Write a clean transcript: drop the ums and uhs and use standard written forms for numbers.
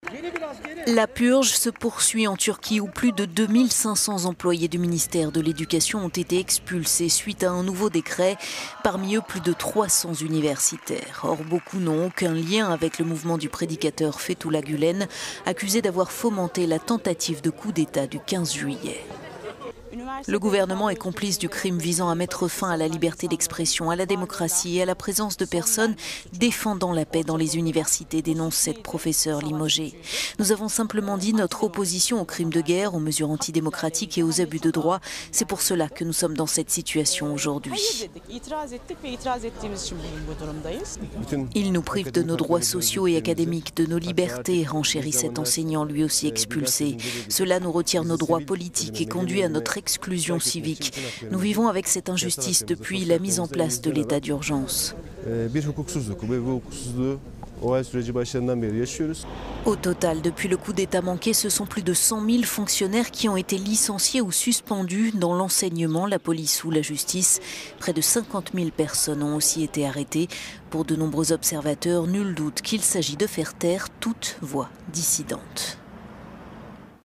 La purge se poursuit en Turquie où plus de 2500 employés du ministère de l'Éducation ont été expulsés suite à un nouveau décret, parmi eux plus de 300 universitaires. Or, beaucoup n'ont aucun lien avec le mouvement du prédicateur Fethullah Gülen, accusé d'avoir fomenté la tentative de coup d'État du 15 juillet. Le gouvernement est complice du crime visant à mettre fin à la liberté d'expression, à la démocratie et à la présence de personnes défendant la paix dans les universités, dénonce cette professeure limogée. Nous avons simplement dit notre opposition aux crimes de guerre, aux mesures antidémocratiques et aux abus de droit. C'est pour cela que nous sommes dans cette situation aujourd'hui. Ils nous privent de nos droits sociaux et académiques, de nos libertés, renchérit cet enseignant lui aussi expulsé. Cela nous retire nos droits politiques et conduit à notre exclusion civique. Nous vivons avec cette injustice depuis la mise en place de l'état d'urgence. Au total, depuis le coup d'État manqué, ce sont plus de 100 000 fonctionnaires qui ont été licenciés ou suspendus dans l'enseignement, la police ou la justice. Près de 50 000 personnes ont aussi été arrêtées. Pour de nombreux observateurs, nul doute qu'il s'agit de faire taire toute voix dissidente.